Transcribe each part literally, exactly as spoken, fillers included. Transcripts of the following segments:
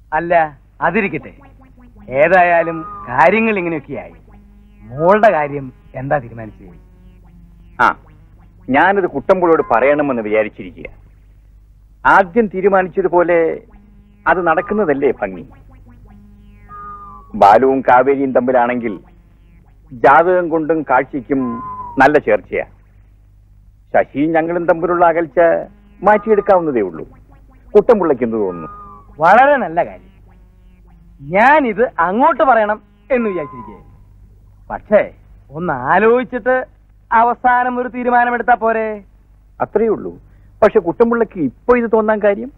അല്ല, അതിരിക്കട്ടെ. ഏതായാലും കാര്യങ്ങൾ ഇങ്ങനെയൊക്കെയായി. മോളുടെ കാര്യം എന്താ തീരുമാനിച്ചത്? ആ, ഞാനത് കുട്ടമ്പുളോട് പറയണമെന്ന് വിചാരിച്ചിരിക്കുക. ആദ്യം തീരുമാനിച്ചതുപോലെ അത് നടക്കുന്നതല്ലേ ഭംഗി. ബാലുവും കാവേരിയും തമ്മിലാണെങ്കിൽ ജാതകം കൊണ്ടും കാഴ്ചയ്ക്കും നല്ല ചേർച്ചയാ. ശശിയും ഞങ്ങളും തമ്മിലുള്ള അകൽച്ച മാറ്റിയെടുക്കാവുന്നതേ ഉള്ളൂ. കുട്ടമ്പുള്ളയ്ക്ക് എന്ത് തോന്നുന്നു? വളരെ നല്ല കാര്യം. ഞാനിത് അങ്ങോട്ട് പറയണം എന്ന് വിചാരിച്ചിരിക്കുകയായിരുന്നു. പക്ഷേ ഒന്ന് ആലോചിച്ചിട്ട് അവസാനം ഒരു തീരുമാനമെടുത്താ പോരെ? അത്രയേ ഉള്ളൂ. പക്ഷെ കുട്ടമ്പുള്ളയ്ക്ക് ഇപ്പൊ ഇത് തോന്നാൻ കാര്യം?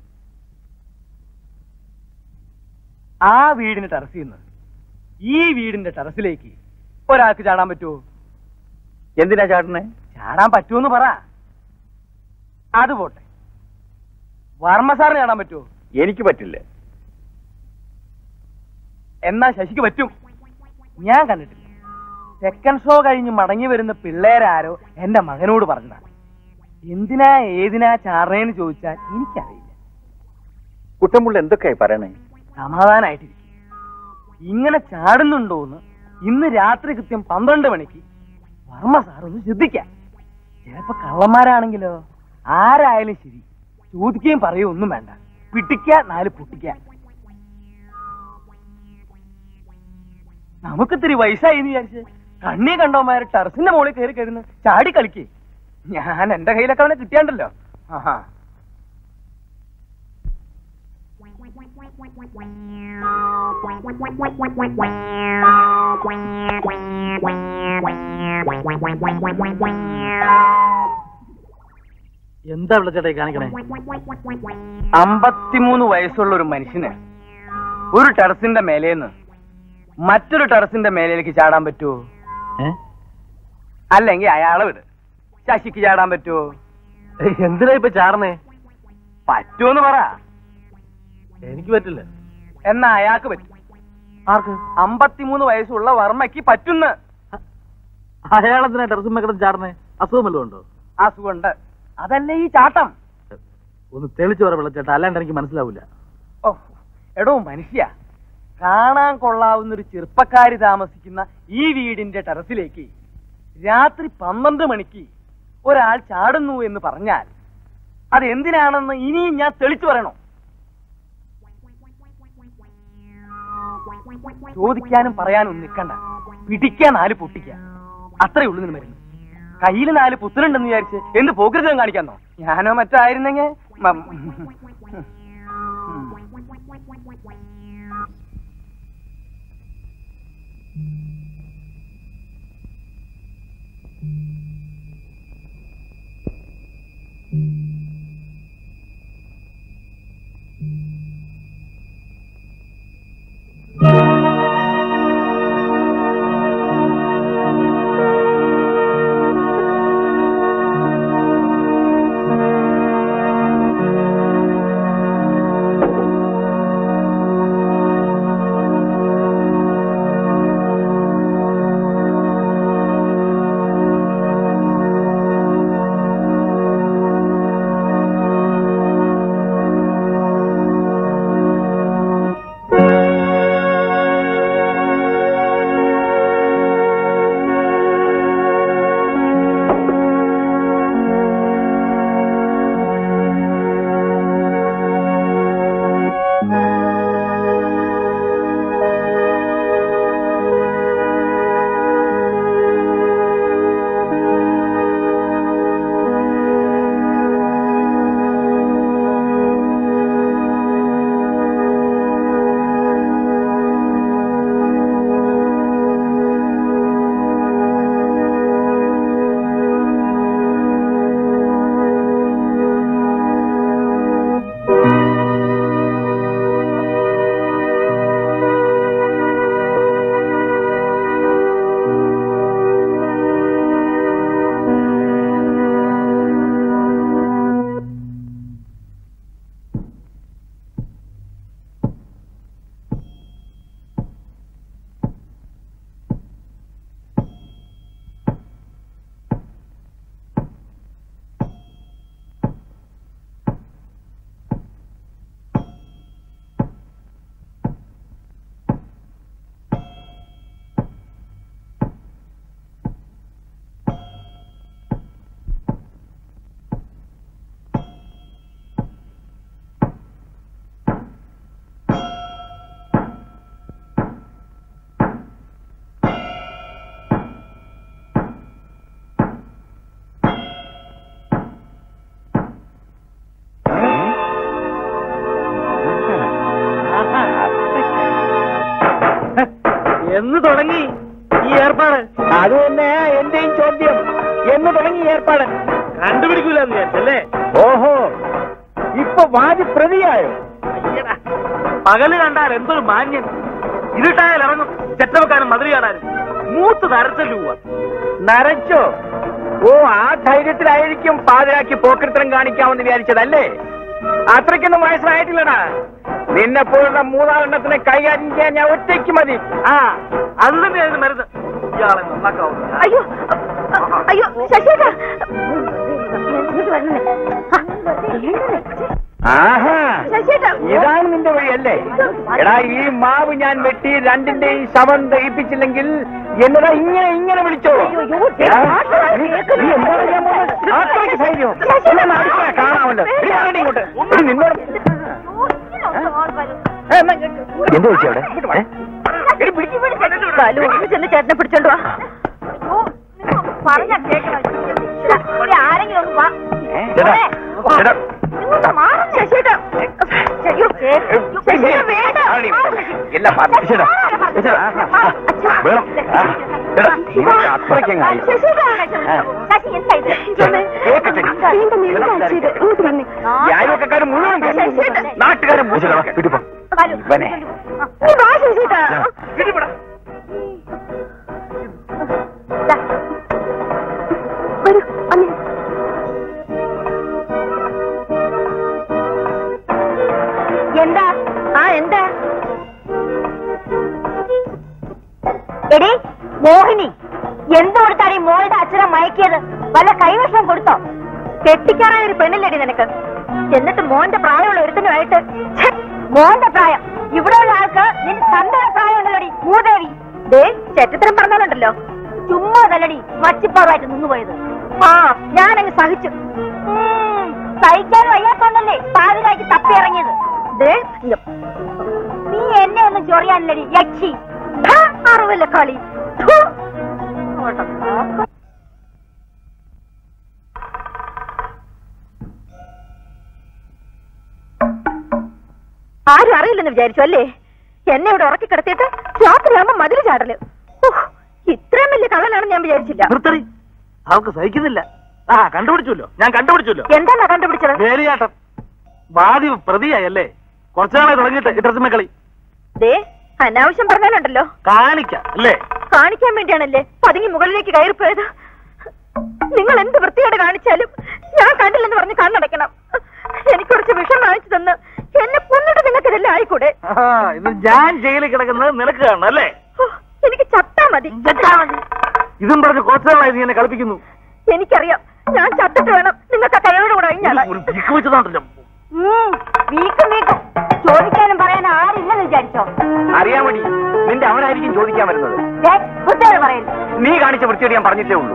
ആ വീടിന്റെ ടെറസിൽ നിന്ന് ഈ വീടിന്റെ ടെറസിലേക്ക് ഒരാൾക്ക് ചാടാൻ പറ്റുമോ? എന്തിനാ ചാടണേ? ചാടാൻ പറ്റുമെന്ന് പറ. അത് പോട്ടെ, വർമ്മ സാറിന് ചാടാൻ പറ്റുമോ? എനിക്ക് പറ്റില്ല. എന്നാ ശശിക്ക് പറ്റും. ഞാൻ കണ്ടിട്ടില്ല. സെക്കൻഡ് ഷോ കഴിഞ്ഞ് മടങ്ങി വരുന്ന പിള്ളേരാരോ എന്റെ മകനോട് പറഞ്ഞതാണ്. എന്തിനാ ഏതിനാ ചാടണേന്ന് ചോദിച്ചാൽ എനിക്കറിയില്ല. കുട്ടമ്പുള്ള എന്തൊക്കെയായി പറയണേ? സമാധാനായിട്ടിരിക്കും. ഇങ്ങനെ ചാടുന്നുണ്ടോന്ന് ഇന്ന് രാത്രി കൃത്യം പന്ത്രണ്ട് മണിക്ക് വർമ്മ സാറൊന്ന് ശ്രദ്ധിക്കാം. ചിലപ്പോ കള്ളന്മാരാണെങ്കിലോ? ആരായാലും ശരി, ചോദിക്കുകയും പറയുകയും ഒന്നും വേണ്ട. പിട്ടിക്ക നാല് പൊട്ടിക്ക. നമുക്കിത്തിരി വയസ്സായി എന്ന് വിചാരിച്ച് കണ്ണി കണ്ടോമാര് ടെറസിന്റെ മുകളിൽ കയറി കഴിയുന്ന ചാടി കളിക്കേ. ഞാൻ എന്റെ കയ്യിലൊക്കെ അവനെ കിട്ടിയാണ്ടല്ലോ. ആഹാ, എന്താ വിളിച്ചേട്ടായി കാണിക്കണേ? അമ്പത്തിമൂന്ന് വയസ്സുള്ള ഒരു മനുഷ്യന് ഒരു ടെറസിന്റെ മേലേന്ന് മറ്റൊരു ടെറസിന്റെ മേലേക്ക് ചാടാൻ പറ്റുമോ? അല്ലെങ്കിൽ അയാളെ വിട്, ശശിക്ക് ചാടാൻ പറ്റുമോ? എന്തിനാ ഇപ്പൊ ചാടണേ? പറ്റുമെന്ന് പറ. എനിക്ക് പറ്റില്ല. എന്നാ അയാൾക്ക് പറ്റും. ആർക്ക്? അമ്പത്തിമൂന്ന് വയസ്സുള്ള വർമ്മയ്ക്ക് പറ്റുന്ന. അയാളെന്തിനാ ടെറസും കിടന്ന് ചാടണേ? അസുഖം വല്ലതും ഉണ്ടോ? അസുഖമുണ്ട്. അതല്ലേ ഈ ചാട്ടം. ഒന്ന് തെളിച്ചു പറ വിളിച്ചേട്ടാ, അല്ലാണ്ട് എനിക്ക് മനസ്സിലാവൂല. ഓ എടോ മനുഷ്യ, കാണാൻ കൊള്ളാവുന്നൊരു ചെറുപ്പക്കാരി താമസിക്കുന്ന ഈ വീടിന്റെ ടെറസിലേക്ക് രാത്രി പന്ത്രണ്ട് മണിക്ക് ഒരാൾ ചാടുന്നു എന്ന് പറഞ്ഞാൽ അത് എന്തിനാണെന്ന് ഇനിയും ഞാൻ തെളിച്ചു പറയണോ? ചോദിക്കാനും പറയാനും നിൽക്കണ്ട. പിടിക്കാൻ നാല് പൊട്ടിക്ക. അത്രേ ഉള്ളു നിന്ന് മരുന്ന്. കയ്യിൽ നാല് പുത്തനുണ്ടെന്ന് വിചാരിച്ച് എന്ത് പോകൃതം കാണിക്കാന്നോ? ഞാനോ മറ്റോ ആയിരുന്നെങ്കിൽ എന്ന് തുടങ്ങി ഈ ഏർപ്പാട്? അത് തന്നെ എന്റെയും ചോദ്യം. എന്ന് തുടങ്ങി ഏർപ്പാട്? കണ്ടുപിടിക്കൂലെന്ന് വിചാരിച്ചല്ലേ? ഓഹോ, ഇപ്പൊ വാദി പ്രതിയായോ? പകല് കണ്ടാൽ എന്തൊരു മാന്യൻ, ഇരുട്ടായാൽ ഇറങ്ങും ചെറ്റവക്കാരൻ മതിരി കാണാനും. മൂത്ത് നരച്ചല്ലു പോവാ. നരച്ചോ? ഓ, ആ ധൈര്യത്തിലായിരിക്കും പാതിരാക്കി പോക്കൃത്തരം കാണിക്കാമെന്ന് വിചാരിച്ചതല്ലേ? അത്രയ്ക്കൊന്നും വയസ്സായിട്ടില്ലടാ. നിന്നെ പോലുള്ള മൂന്നാലെണ്ണത്തിനെ കൈകാര്യം ചെയ്യാൻ ഞാൻ ഒറ്റയ്ക്ക് മതി. ആ, അത് തന്നെയായിരുന്നു മരുന്ന്. ഇയാളെ നന്നാക്കാവും. അയ്യോ അയ്യോ ശശിയേട്ടാ, ആഹാ, ശശിയേട്ടാ, ഇതാണ് നിന്റെ വഴിയല്ലേ? എടാ, ഈ മാവ് ഞാൻ വെട്ടി രണ്ടിന്റെയും ശവം ദഹിപ്പിച്ചില്ലെങ്കിൽ എന്നടാ ഇങ്ങനെ ഇങ്ങനെ വിളിച്ചോ? കാണാമല്ലോ. ഇങ്ങോട്ട് നിന്നോട് എന്ത് വെച്ചു അവിടെ? ചെന്ന് ചേട്ടനെ പിടിച്ചോണ്ട് വാ. പറഞ്ഞ കേൾക്കണം. ആരെങ്കിലും ഒന്ന് വാ. ശശിയേട്ടാ, അയൽവക്കാരും മുഴുവൻ നാട്ടുകാരും ഇവനെ എന്താ? ആ എന്താ? എടി മോഹിനി, എന്തുകൊടുത്താണ് ഈ മോളുടെ അച്ഛനെ മയക്കിയത്? വല്ല കൈവശം കൊടുത്തോ? കെട്ടിക്കാറായ ഒരു പെണ്ണില്ലടി നിനക്ക്. എന്നിട്ട് മോന്റെ പ്രായമുള്ള ഒരുത്തനുമായിട്ട്. മോന്റെ പ്രായം ഇവിടെയുള്ള ആൾക്ക് നിന്റെ തന്തയുടെ പ്രായം ഉണ്ടല്ലോടി മൂദേവി. ദേ ചെറ്റത്തരം പറഞ്ഞാലുണ്ടല്ലോ, ചുമ്മാ തല്ലടി മച്ചിപ്പാറായിട്ട് നിന്നുപോയത്. ആ, ഞാനങ്ങ് സഹിച്ചു. സഹിക്കാൻ വയ്യാത്തോണ്ടല്ലേ പാതിരാക്കി തപ്പി ഇറങ്ങിയത്. നീ എന്നെ ഒന്നും ചൊറിയാനില്ലടി യക്ഷി. അറിവില്ല കളി. ആരും അറിയില്ലെന്ന് വിചാരിച്ചു അല്ലേ? എന്നെ ഇവിടെ ഉറക്കി കിടത്തിയിട്ട് രാത്രിയാകുമ്പോ മതില് ചാടല്. ഇത്രയും വലിയ കള്ളനാണെന്ന് ഞാൻ വിചാരിച്ചില്ല. നിർത്തടി, അവൾക്ക് സഹിക്കുന്നില്ല. ആ, കണ്ടുപിടിച്ചല്ലോ, ഞാൻ കണ്ടുപിടിച്ചല്ലോ. എന്താ കണ്ടുപിടിച്ചത്? വേലിയാട്ടം. വാദി പ്രതിയായല്ലേ? കുറച്ചാളെ തുടങ്ങിയിട്ട് ഇടത്തുമേ കളി. ദേ, അനാവശ്യം പറഞ്ഞാലുണ്ടല്ലോ. കാണിക്കാം അല്ലേ? കാണിക്കാൻ വേണ്ടിയാണല്ലേ പതുങ്ങി മുകളിലേക്ക് കയറിപ്പോയത്. നിങ്ങൾ എന്ത് വൃത്തിയോടെ കാണിച്ചാലും ഞാൻ കണ്ടില്ലെന്ന് പറഞ്ഞ് കണ്ണടയ്ക്കണം. എനിക്ക് കുറച്ച് വിഷം വാങ്ങിച്ചു തന്ന് എന്നെ കൊന്നിട്ട് നിങ്ങൾക്ക് ഇതെല്ലാം ആയിക്കൂടെ? ഇത് ഞാൻ ജയിലിൽ കിടക്കുന്നത് നിനക്ക് കാണണം അല്ലേ? എനിക്ക് ചത്താ മതി. ഇതും പറഞ്ഞ് കുറച്ചാളായി നീ എന്നെ കളിപ്പിക്കുന്നു. എനിക്കറിയാം, ഞാൻ ചത്തിട്ട് വേണം നിങ്ങൾക്ക് ആ കൈയോട് കൂടെ കഴിഞ്ഞാൽ. വെച്ചതാണല്ലോ. വീക്കും വീക്കും ചോദിക്കാനും പറയാനും ആരില്ലെന്ന് വിചാരിച്ചോ? അറിയാൻ വേണ്ടി നിന്റെ അവനായിരിക്കും ചോദിക്കാൻ വരുന്നത്. ബുദ്ധിയോട് പറയരുത്. നീ കാണിച്ച വൃത്തിയോട് ഞാൻ പറഞ്ഞിട്ടേ ഉള്ളൂ.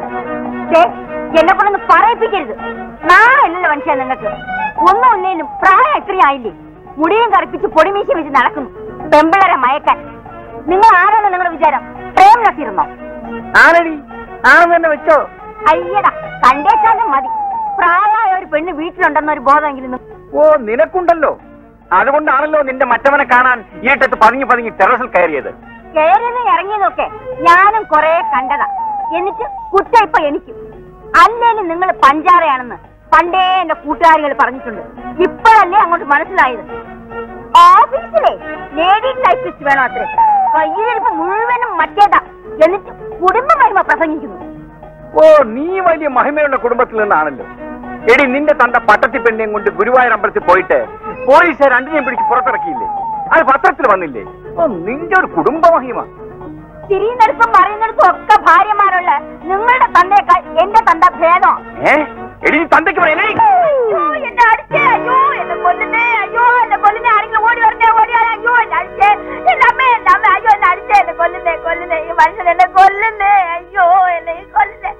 എന്നെ കൊണ്ടൊന്ന് പറയിപ്പിക്കരുത്. നാളല്ലല്ലോ മനുഷ്യ നിങ്ങൾക്ക്. ഒന്നും ഒന്നേലും പ്രായം ഇത്രയും ആയില്ലേ? മുടിയും കറുപ്പിച്ച് പൊടിമീശ വെച്ച് നടക്കുന്നു പെമ്പിളരെ മയക്കാൻ. നിങ്ങൾ ആരാണ് നിങ്ങളുടെ വിചാരം? പ്രേം നസീർന്നോ? ആരടി? ആണെന്ന് തന്നെ വെച്ചോ? അയ്യടാ, കണ്ടേച്ചാലും മതി. പ്രായമായ ഒരു പെണ്ണ് വീട്ടിലുണ്ടെന്നൊരു ബോധമെങ്കിലും. ഓ, നിനക്കുണ്ടല്ലോ. അതുകൊണ്ടാണല്ലോ നിന്റെ മറ്റവനെ കാണാൻ ഈട്ടത്ത് പതുങ്ങി പതുങ്ങി ടെറസിൽ കയറിയത്. കയറിയെന്ന് ഇറങ്ങിയതൊക്കെ ഞാനും കൊറേ കണ്ടതാ. എന്നിട്ട് കുറ്റ ഇപ്പൊ എനിക്ക്. അല്ലേലും നിങ്ങൾ പഞ്ചാരയാണെന്ന് പണ്ടേ എന്റെ കൂട്ടുകാരികൾ പറഞ്ഞിട്ടുണ്ട്. ഇപ്പോഴല്ലേ അങ്ങോട്ട് മനസ്സിലായത്. ഓഫീസിലെ ലേഡി ടൈപ്പിസ്റ്റ് വേണോ അത്രേ? കയ്യിലിരിപ്പ് മുഴുവനും മറ്റേതാ. എന്നിട്ട് കുടുംബ മഹിമ പ്രസംഗിക്കുന്നു. ഓ, നീ വലിയ മഹിമയുള്ള കുടുംബത്തിൽ നിന്നാണല്ലോ. എടി, നിന്റെ തന്റെ പട്ടത്തി പെണ്ണിയും കൊണ്ട് ഗുരുവായൂർ അമ്പലത്തിൽ പോയിട്ട് പോലീസ് രണ്ടിനെയും പിടിച്ച് പുറത്തിറക്കിയില്ലേ? അത് പത്രത്തിൽ വന്നില്ലേ? ഓ, നിന്റെ ഒരു കുടുംബ മഹിമ. തിരിയുന്നിടത്തും പറയുന്നിടത്തും ഒക്കെ ഭാര്യമാരുള്ള നിങ്ങളുടെ തന്തേക്കാൾ എന്റെ തന്ത ഭേദോ? ഏ എടി, തന്തയ്ക്ക് പറയണേ. എന്നെ അടിച്ചേ, അയ്യോ എന്നെ കൊല്ലുന്നേ, അയ്യോ എന്നെ കൊല്ലുന്നേ, ആരെങ്കിലും ഓടി വരണേ, ഓടിയാ, അയ്യോ എന്നെ അടിച്ചേ, എന്റെ അമ്മ എന്റെ അമ്മ, അയ്യോ എന്നെ അടിച്ചേ, എന്നെ കൊല്ലുന്നേ, കൊല്ലുന്നേ, ഈ മനുഷ്യൻ എന്നെ കൊല്ലുന്നേ, അയ്യോ എന്നെ കൊല്ലുന്നേ.